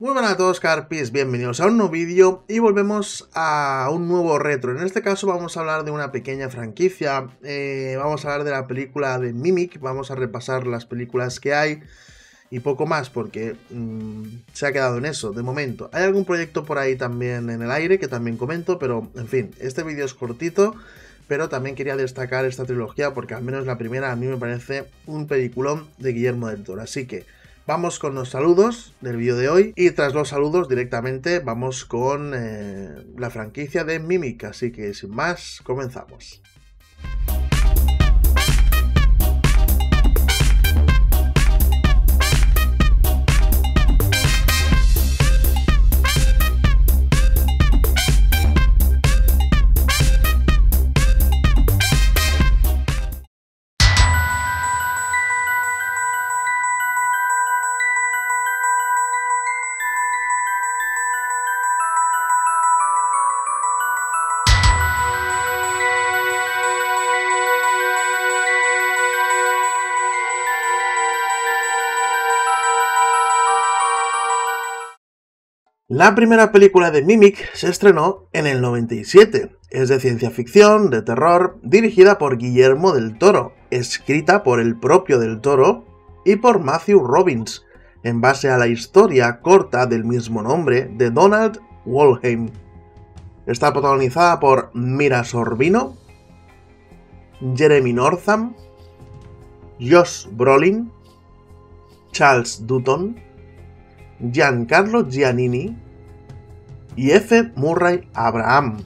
Muy buenas a todos, Carpis, bienvenidos a un nuevo vídeo y volvemos a un nuevo retro. En este caso vamos a hablar de una pequeña franquicia, vamos a hablar de la película de Mimic, vamos a repasar las películas que hay y poco más porque se ha quedado en eso de momento. Hay algún proyecto por ahí también en el aire que también comento, pero en fin, este vídeo es cortito, pero también quería destacar esta trilogía porque al menos la primera a mí me parece un peliculón de Guillermo del Toro, así que vamos con los saludos del vídeo de hoy y tras los saludos directamente vamos con la franquicia de Mimic, así que sin más, comenzamos. La primera película de Mimic se estrenó en el 97. Es de ciencia ficción, de terror, dirigida por Guillermo del Toro, escrita por el propio del Toro y por Matthew Robbins, en base a la historia corta del mismo nombre de Donald Wollheim. Está protagonizada por Mira Sorvino, Jeremy Northam, Josh Brolin, Charles Dutton, Giancarlo Giannini y F. Murray Abraham.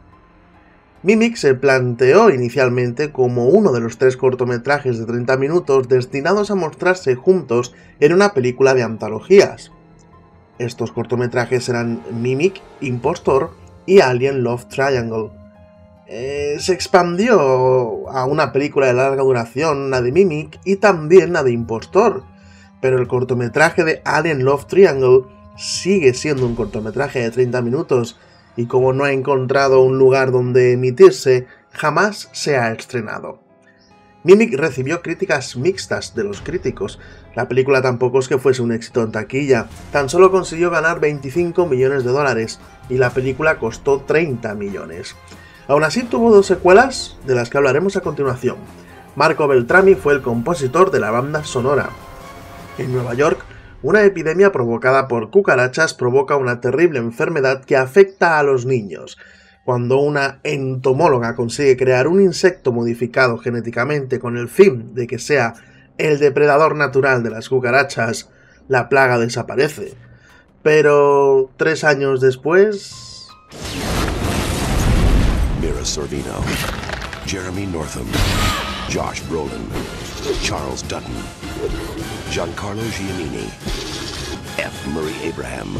Mimic se planteó inicialmente como uno de los 3 cortometrajes de 30 minutos destinados a mostrarse juntos en una película de antologías. Estos cortometrajes eran Mimic, Impostor y Alien Love Triangle. Se expandió a una película de larga duración, la de Mimic, y también la de Impostor, pero el cortometraje de Alien Love Triangle sigue siendo un cortometraje de 30 minutos y como no ha encontrado un lugar donde emitirse, jamás se ha estrenado. Mimic recibió críticas mixtas de los críticos. La película tampoco es que fuese un éxito en taquilla, tan solo consiguió ganar 25 millones de dólares y la película costó 30 millones. Aún así tuvo 2 secuelas de las que hablaremos a continuación. Marco Beltrami fue el compositor de la banda sonora. En Nueva York, una epidemia provocada por cucarachas provoca una terrible enfermedad que afecta a los niños. Cuando una entomóloga consigue crear un insecto modificado genéticamente con el fin de que sea el depredador natural de las cucarachas, la plaga desaparece. Pero 3 años después... Mira Sorvino, Jeremy Northam, Josh Brolin, Charles Dutton, Giancarlo Giannini, F. Murray Abraham.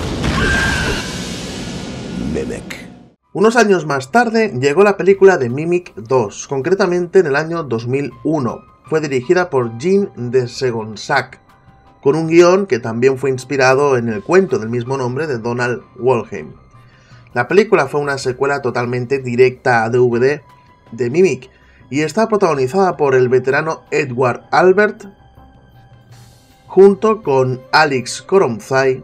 Mimic. Unos años más tarde llegó la película de Mimic 2, concretamente en el año 2001. Fue dirigida por Jean de Segonzac, con un guión que también fue inspirado en el cuento del mismo nombre de Donald Wollheim. La película fue una secuela totalmente directa a DVD de Mimic y está protagonizada por el veterano Edward Albert, junto con Alex Koromzai,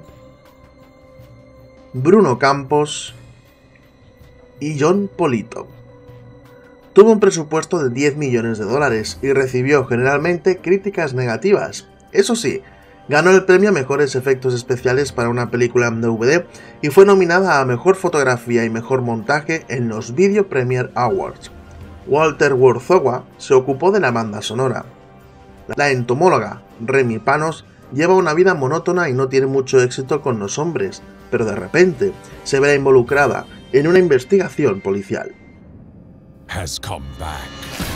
Bruno Campos y John Polito. Tuvo un presupuesto de 10 millones de dólares y recibió generalmente críticas negativas. Eso sí, ganó el premio a mejores efectos especiales para una película en DVD y fue nominada a mejor fotografía y mejor montaje en los Video Premiere Awards. Walter Warzowa se ocupó de la banda sonora. La entomóloga Remy Panos lleva una vida monótona y no tiene mucho éxito con los hombres, pero de repente se verá involucrada en una investigación policial. Has come back.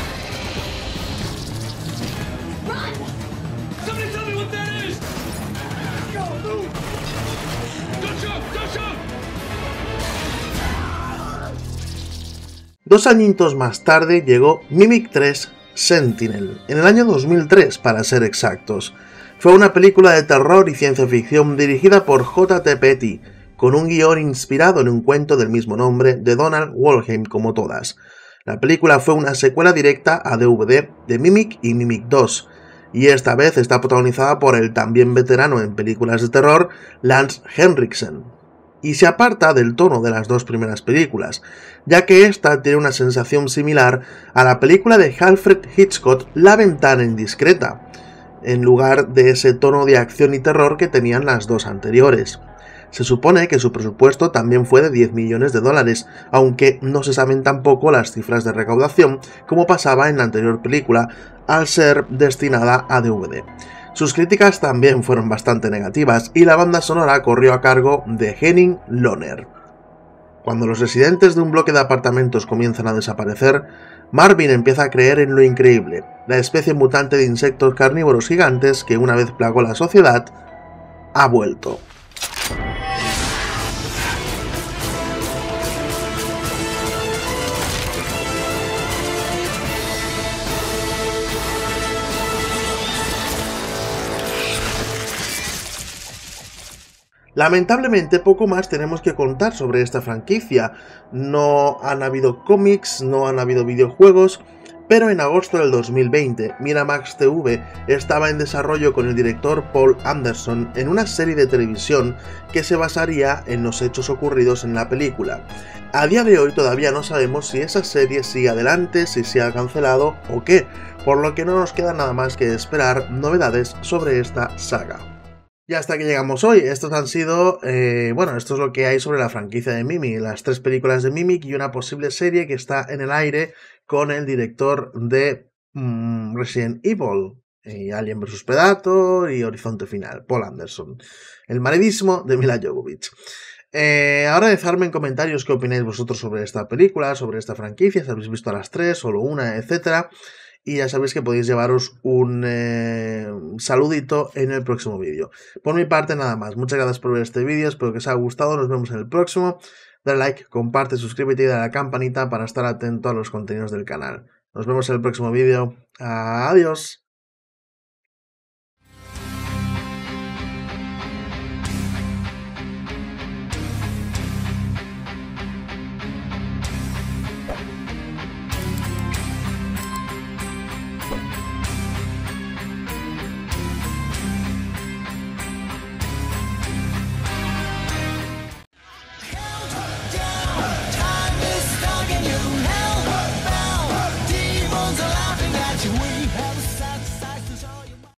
Run! Somebody tell me what that is! Go, move! Don't shoot! Don't shoot! 2 añitos más tarde llegó Mimic 3 Sentinel, en el año 2003 para ser exactos. Fue una película de terror y ciencia ficción dirigida por J.T. Petty, con un guión inspirado en un cuento del mismo nombre de Donald Wollheim como todas. La película fue una secuela directa a DVD de Mimic y Mimic 2. y esta vez está protagonizada por el también veterano en películas de terror Lance Henriksen, y se aparta del tono de las dos primeras películas, ya que esta tiene una sensación similar a la película de Alfred Hitchcock La ventana indiscreta, en lugar de ese tono de acción y terror que tenían las dos anteriores. Se supone que su presupuesto también fue de 10 millones de dólares, aunque no se saben tampoco las cifras de recaudación, como pasaba en la anterior película, al ser destinada a DVD. Sus críticas también fueron bastante negativas y la banda sonora corrió a cargo de Henning Lohner. Cuando los residentes de un bloque de apartamentos comienzan a desaparecer, Marvin empieza a creer en lo increíble, la especie mutante de insectos carnívoros gigantes que una vez plagó la sociedad, ha vuelto. Lamentablemente poco más tenemos que contar sobre esta franquicia. No han habido cómics, no han habido videojuegos, pero en agosto del 2020 Miramax TV estaba en desarrollo con el director Paul Anderson en una serie de televisión que se basaría en los hechos ocurridos en la película. A día de hoy todavía no sabemos si esa serie sigue adelante, si se ha cancelado o qué, por lo que no nos queda nada más que esperar novedades sobre esta saga. Y hasta aquí llegamos hoy. Estos han sido, esto es lo que hay sobre la franquicia de Mimic, las 3 películas de Mimic y una posible serie que está en el aire con el director de Resident Evil, Alien vs Predator y Horizonte Final, Paul Anderson, el maridismo de Mila Jovovich. Ahora dejadme en comentarios qué opináis vosotros sobre esta película, sobre esta franquicia, si habéis visto a las 3, solo una, etcétera. Y ya sabéis que podéis llevaros un saludito en el próximo vídeo. Por mi parte nada más, muchas gracias por ver este vídeo, espero que os haya gustado, nos vemos en el próximo. Dale like, comparte, suscríbete y dale a la campanita para estar atento a los contenidos del canal. Nos vemos en el próximo vídeo, adiós.